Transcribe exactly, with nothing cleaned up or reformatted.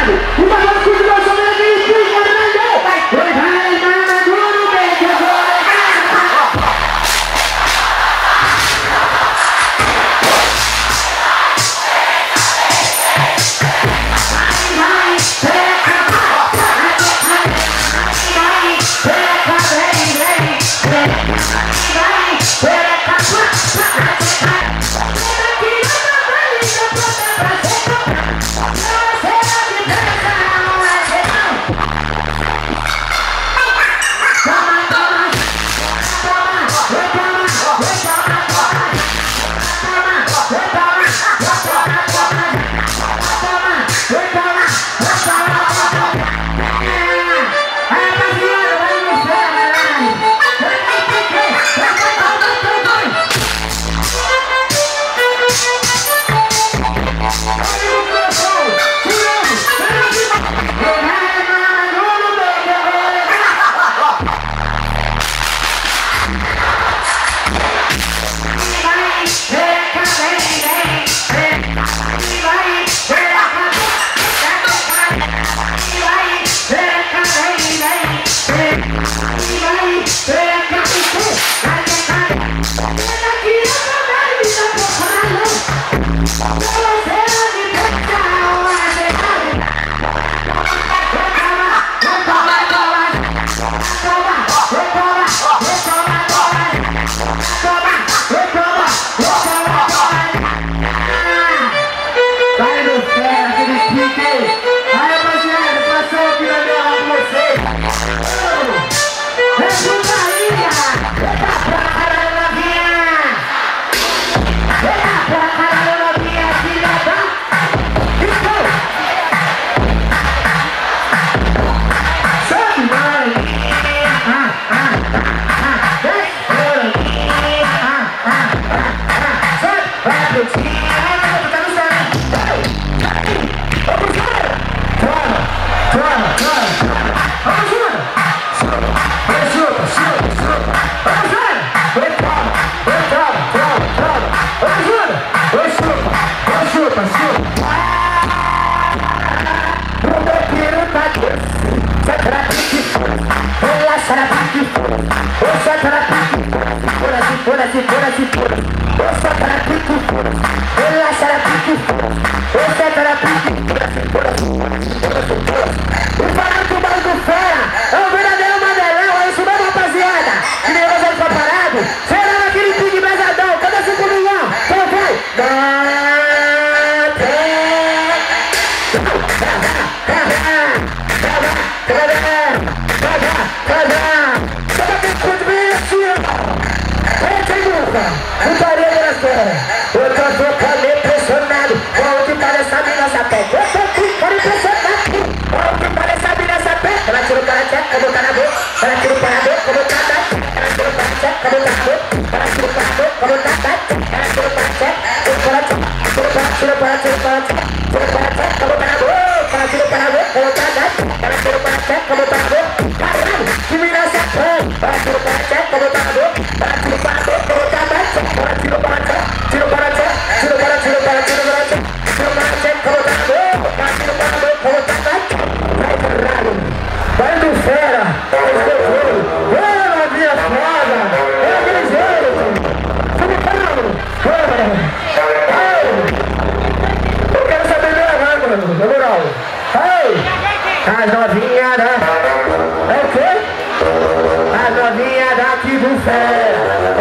Foda-se, foda-se, foda-se. Você para pique, relaxa na pique. Você para pique, foda-se, foda-se, foda-se. E falando que o barulho fera é o verdadeiro Mandelão, é isso mesmo, rapaziada. Que nem você foi parado, será naquele pique pesadão. Cadê cinco milhões? Então vai. Putaria das pernas. Eu tô ficando impressionado com o que tá nessa mina sapeca. Eu tô ficando impressionado com o que tá nessa mina sapeca. Ela tira o cara tcheca, botar na boca. Ela tira o cara boca, botar na boca. Ela tira o cara tcheca, botar na boca. Ela tira o cara boca, botar na boca. Ela tira o cara tcheca, tira o cara tcheca. Tira o cara, tira o cara, tira o cara tcheca. Tira o cara tcheca, botar na boca. Ela tira o cara boca, botar na boca. Ela tira o cara tcheca, botar na boca. Caralho, que mina sapeca. Ela tira o cara tcheca, botar na boca. Ela tira o cara boca, botar na boca. Tira o para tira o para tira o para tira o para tira o para tira o para tira o para tira o para vai caralho, vai do fera, vai na minha foda, é ligeiro, tudo calmo, eu quero saber minha mãe, mano, na moral, as novinhas, né? É o quê? As novinhas daqui do fera.